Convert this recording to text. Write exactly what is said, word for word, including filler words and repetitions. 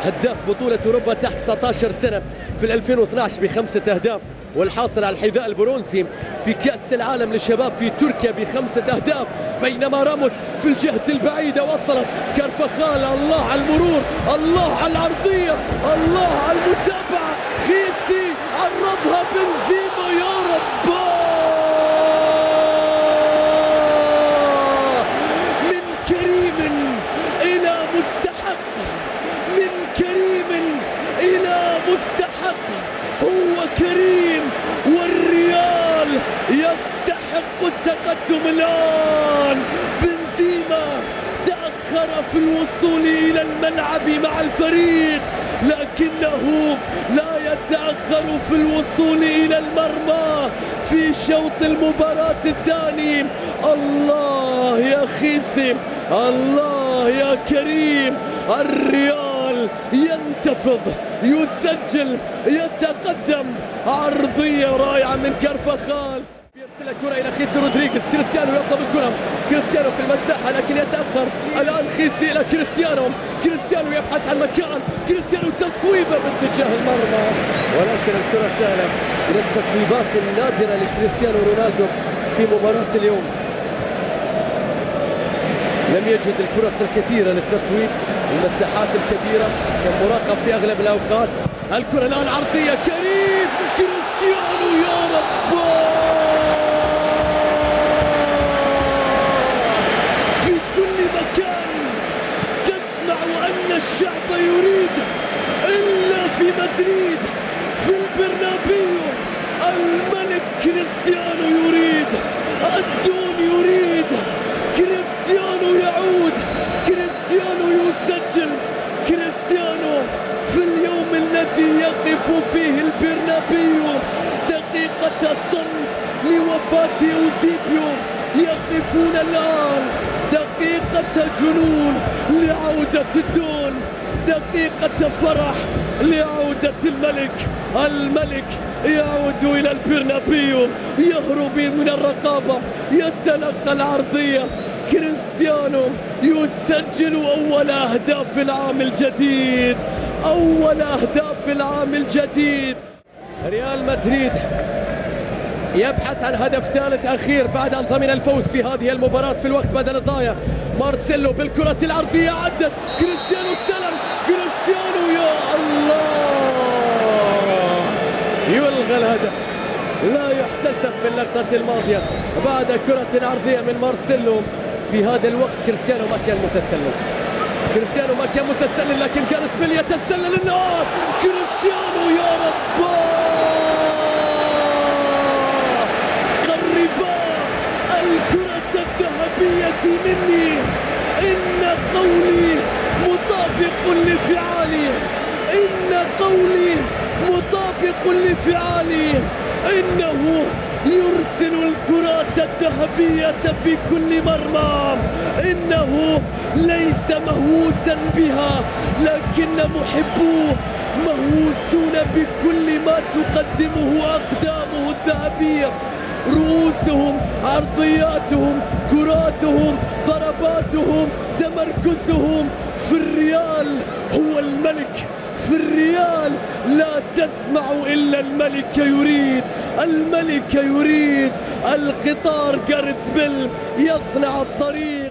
هداف بطولة أوروبا تحت تسعة عشر سنة في ألفين واثني عشر بخمسة أهداف، والحاصل على الحذاء البرونزي في كأس العالم للشباب في تركيا بخمسة أهداف. بينما راموس في الجهة البعيدة وصلت كارفخال، الله على المرور، الله على العرضية، الله على المتابعة، خيسي عرضها بنزيما، يا رب من كريم إلى مستحق، من كريم إلى مستحق، هو كريم والريال يستحق التقدم الآن. بنزيما تأخر في الوصول إلى الملعب مع الفريق، لكنه لا يتأخر في الوصول إلى المرمى في شوط المباراة الثاني. الله يا خيسي، الله يا كريم، الريال ينتفض، يسجل، يتقدم. عرضية رائعة من كارفخال، يرسل الكرة إلى خيسي رودريغيز، كريستيانو يطلب الكرة، كريستيانو في المساحة لكن يتأخر الآن خيسي إلى كريستيانو، كريستيانو يبحث عن مكان، كريستيانو تصويبة باتجاه المرمى، ولكن الكرة سهلة من التصويبات النادرة لكريستيانو رونالدو في مباراة اليوم. لم يجد الفرص الكثيرة للتصويب، المساحات الكبيرة كان مراقب في أغلب الأوقات. الكرة الآن عرضية، كريم كريستيانو، يا رب في كل مكان تسمع أن الشعب يريد، إلا في مدريد في البرنابيو الملك كريستيانو يريد، الدون يريد، كريستيانو يعود، كريستيانو يسجل، كريستيانو في اليوم الذي يقف فيه البرنابيو دقيقة صمت لوفاة أوزيبيو، يقفون الآن دقيقة جنون لعودة الدون، دقيقة فرح لعودة الملك. الملك يعود إلى البرنابيو، يهرب من الرقابة، يتلقى العرضية، كريستيانو يسجل أول أهداف العام الجديد، أول أهداف العام الجديد. ريال مدريد يبحث عن هدف ثالث أخير بعد أن ضمن الفوز في هذه المباراة في الوقت بدل الضايع. مارسيلو بالكرة العرضية عدت، كريستيانو استلم، كريستيانو يا الله يلغى الهدف، لا يحتسب في اللقطة الماضية بعد كرة عرضية من مارسيلو. في هذا الوقت كريستيانو ما كان متسلل، كريستيانو ما كان متسلل، لكن كانت بيل يتسلل الآن. كريستيانو يا رب قربا الكرة الذهبية مني، إن قولي مطابق لفعالي، إن قولي مطابق لفعالي، إنه يرسل الكرات الذهبية في كل مرمى، إنه ليس مهووسا بها، لكن محبوه مهووسون بكل ما تقدمه أقدامه الذهبية، رؤوسهم، عرضياتهم، كراتهم، ضرباتهم، تمركزهم. في الريال هو الملك، في الريال لا تسمع إلا الملك يريد، الملك يريد. القطار جاريث بيل يصنع الطريق.